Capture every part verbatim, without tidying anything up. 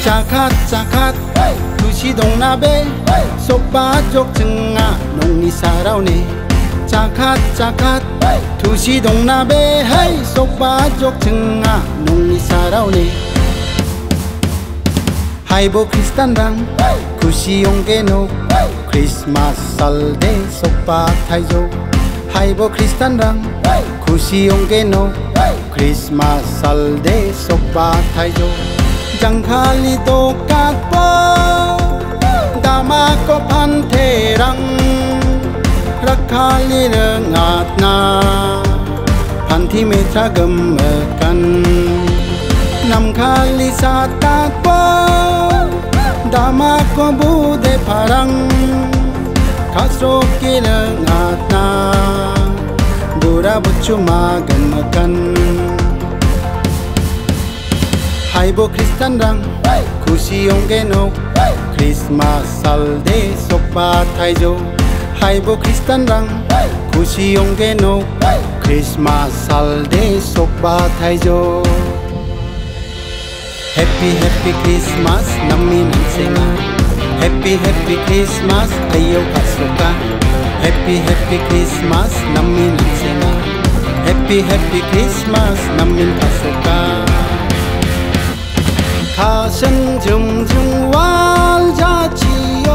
자kat 자kat 두시 동나베 속바족 증아 농리 살아오네 자kat 자kat 두시 동나베 헤이 속바족 증아 농리 살아오네 하이보 크리스탄랑 구시 용게노 크리스마스 설대 속바 타이조 하이보 크리스탄랑 구시 용게노 크리스마스 설대 속바 타이조 장칼리 똑같고 다마코 판테랑 라칼리는 아나 판티메 자금먹간 남칼리 사따고 다마코 부대 파랑 가스롭기는 아나 돌아붙여 마근먹간 하이보 크리스탄랑 구시 용게노 크리스마스 설대 속바 타이조 하이보 크리스탄랑 구시 용게노 크리스마스 설대 속바 타이조 해피 해피 크리스마스 남미는 생아 해피 해피 크리스마스 아이오 가소까 해피 해피 크리스마스 남미는 생아 해피 해피 크리스마스 남민 가소까 가슴 중중 wal자지요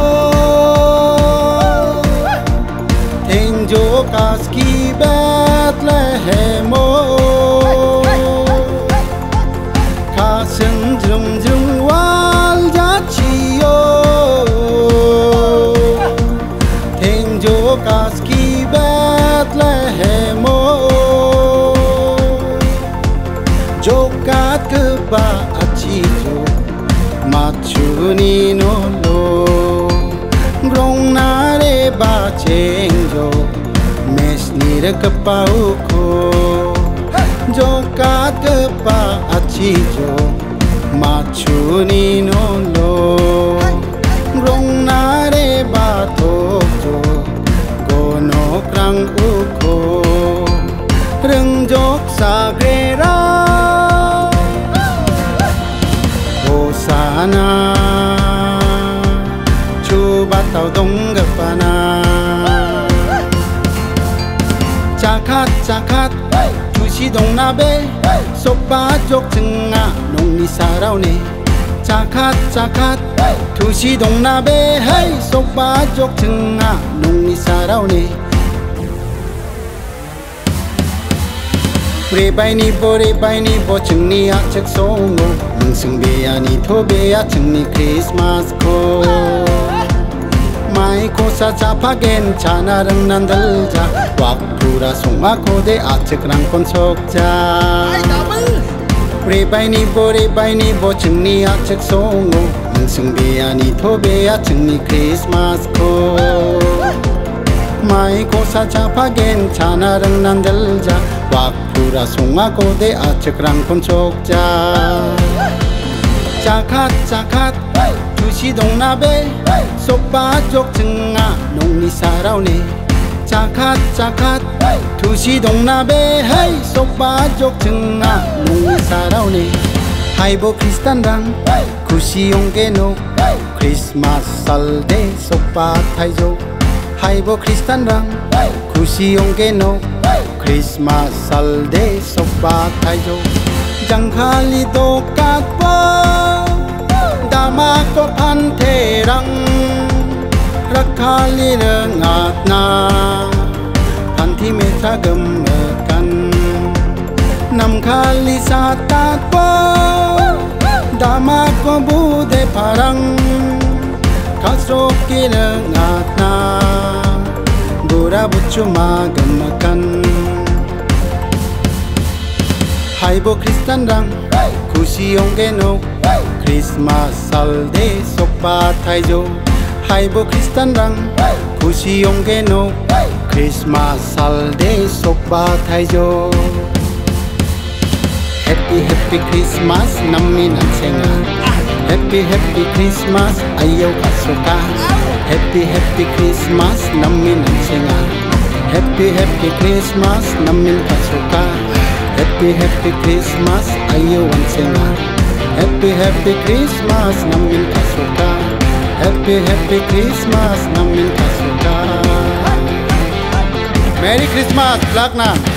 탱조 가스키 베틀레헴오 가슴 중중 wal자지요 탱조 가스키 베틀레헴오 조갓 그바 마추니 놀로 그롱나레 바쟁조 메스니르 그빠우코 조갓 그빠 아치조 마추니 놀로 그롱나레 바토조 고노크랑 우코 릉족 사그레라 호사나 주바타오 동급바나 자kat 자kat 두시 동나베 속바족 증아 농리 살아오네 자kat 자kat 두시 동나베 헤이 속바족 증아 농리 살아오네 레바이니보 레바이니보 증리 아측 송오 능승베야니 토베야 증리 크리스마스코 마이코사 자파겐 자나릉 난들자 왁푸라 송아코데 아측랑 콘속자 레바이니보 레바이니보 증리 아측 송오 능승베야니 토베야 증리 크리스마스코 마이코사 자파겐 자나릉 난들자 왁푸라 송아고대 아측랑 콘속자 자kat 자kat 두시 동나베 속바족 증아 농리 살아오네 자kat 자kat 두시 동나베 헤이 속바족 증아 농리 살아오네 하이보 크리스탄랑 구시 용게노 크리스마스 설대 속바 타이조 하이보 크리스탄랑 구시 용게노 크리스마스 설대 속바 타이조 장칼리 똑같고 다마코 판테랑 라칼리는 아나 판티메 자금먹간 남칼리 사따고 다마코 부대 파랑 가스롭기는 아나 돌아붙여 마금먹간 하이보 크리스탄랑 구시 용게노 크리스마스 설대 속바 타이조 하이보 크리스탄랑 구시 용게노 크리스마스 설대 속바 타이조 해피 해피 크리스마스 남미는 생아 해피 해피 크리스마스 아이오 가소까 해피 해피 크리스마스 남미는 생아 해피 해피 크리스마스 남민 가소까 해피 해피 크리스마스 아이오 원생아 Happy Happy Christmas namin kasuka Happy Happy Christmas namin kasuka Merry Christmas, Black na